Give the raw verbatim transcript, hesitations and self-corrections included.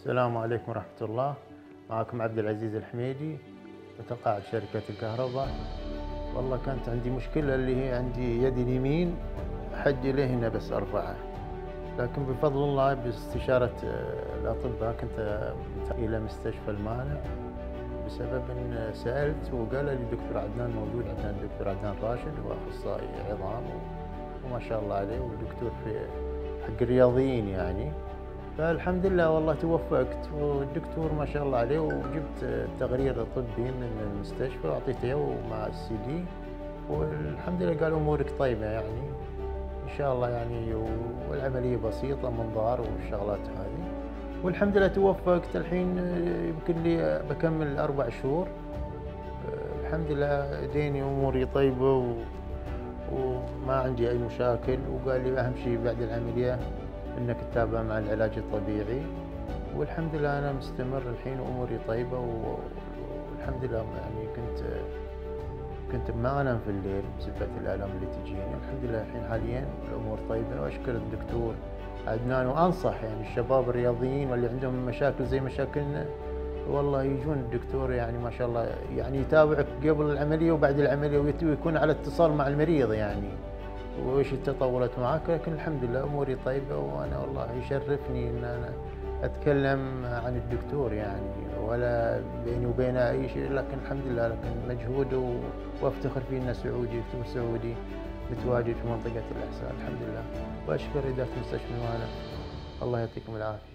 السلام عليكم ورحمة الله. معكم عبد العزيز الحميدي، متقاعد شركة الكهرباء. والله كانت عندي مشكلة اللي هي عندي يدي اليمين حج إليه هنا بس أرفعها، لكن بفضل الله باستشارة الأطباء كنت إلى مستشفى المانع بسبب أن سألت وقال لي الدكتور عدنان موجود، عدنان الدكتور عدنان راشد هو أخصائي عظام وما شاء الله عليه ودكتور في حق الرياضيين يعني. فالحمد لله والله توفقت والدكتور ما شاء الله عليه، وجبت تقرير طبي من المستشفى وأعطيته إياه مع السي دي، والحمد لله قال أمورك طيبة يعني إن شاء الله يعني، والعملية بسيطة منظار والشغلات هذه، والحمد لله توفقت. الحين يمكن لي بكمل أربع شهور الحمد لله، ديني أموري طيبة و... وما عندي أي مشاكل. وقال لي أهم شيء بعد العملية انك تتابع مع العلاج الطبيعي، والحمد لله انا مستمر الحين واموري طيبه، والحمد لله يعني كنت كنت ما انام في الليل بسبب الالام اللي تجيني. الحمد لله الحين حاليا الامور طيبه، واشكر الدكتور عدنان، وانصح يعني الشباب الرياضيين واللي عندهم مشاكل زي مشاكلنا والله يجون الدكتور يعني ما شاء الله يعني يتابعك قبل العمليه وبعد العمليه، ويكون على اتصال مع المريض يعني وإيش التطورات معك. لكن الحمد لله أموري طيبة، وأنا والله يشرفني إن أنا أتكلم عن الدكتور يعني، ولا بيني وبينه أي شيء، لكن الحمد لله لكن مجهوده وأفتخر فيه إنه سعودي، دكتور سعودي متواجد في منطقة الإحساء الحمد لله. وأشكر إدارة مستشفى المانع، الله يعطيكم العافية.